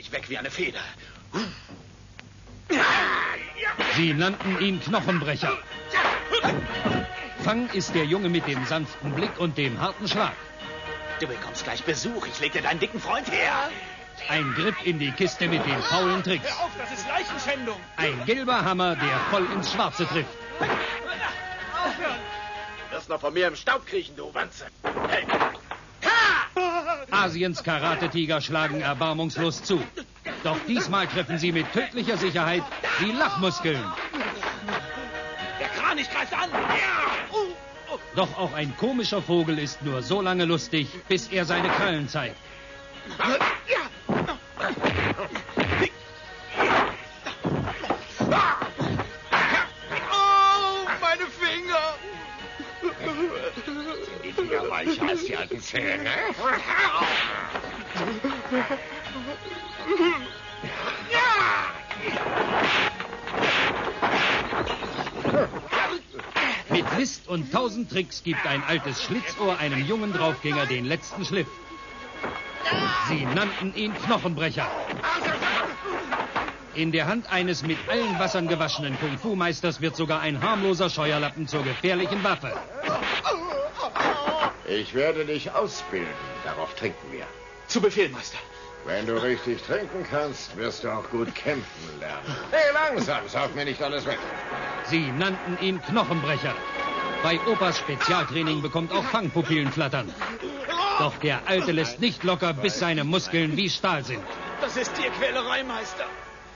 mich weg wie eine Feder. Sie nannten ihn Knochenbrecher. Fang ist der Junge mit dem sanften Blick und dem harten Schlag. Du bekommst gleich Besuch. Ich leg dir deinen dicken Freund her. Ein Griff in die Kiste mit den faulen Tricks. Hör auf, das ist Leichenschändung. Ein gelber Hammer, der voll ins Schwarze trifft. Aufhören. Wirst noch von mir im Staub kriechen, du Wanze. Hey. Asiens Karate-Tiger schlagen erbarmungslos zu. Doch diesmal treffen sie mit tödlicher Sicherheit die Lachmuskeln. Der Kranich greift an. Doch auch ein komischer Vogel ist nur so lange lustig, bis er seine Krallen zeigt. Oh, meine Finger. Die Finger weicher als die alten Zähne. Mit List und 1000 Tricks gibt ein altes Schlitzohr einem jungen Draufgänger den letzten Schliff. Sie nannten ihn Knochenbrecher. In der Hand eines mit allen Wassern gewaschenen Kung-Fu-Meisters wird sogar ein harmloser Scheuerlappen zur gefährlichen Waffe. Ich werde dich ausbilden. Darauf trinken wir. Zu Befehl, Meister. Wenn du richtig trinken kannst, wirst du auch gut kämpfen lernen. Hey, langsam, saug mir nicht alles weg. Sie nannten ihn Knochenbrecher. Bei Opas Spezialtraining bekommt auch Fangpupillen flattern. Doch der Alte lässt nicht locker, bis seine Muskeln wie Stahl sind. Das ist Tierquälerei, Meister.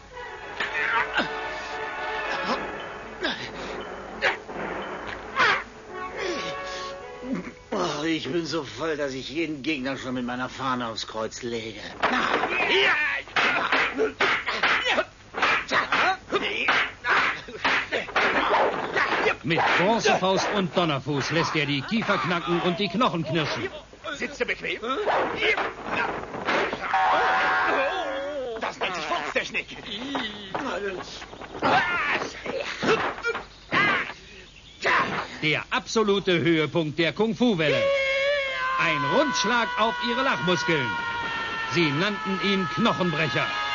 Oh, ich bin so voll, dass ich jeden Gegner schon mit meiner Fahne aufs Kreuz lege. Mit Bronzefaust und Donnerfuß lässt er die Kiefer knacken und die Knochen knirschen. Sitzt du bequem? Das nennt sich Fuchstechnik. Der absolute Höhepunkt der Kung-Fu-Welle. Ein Rundschlag auf ihre Lachmuskeln. Sie nannten ihn Knochenbrecher.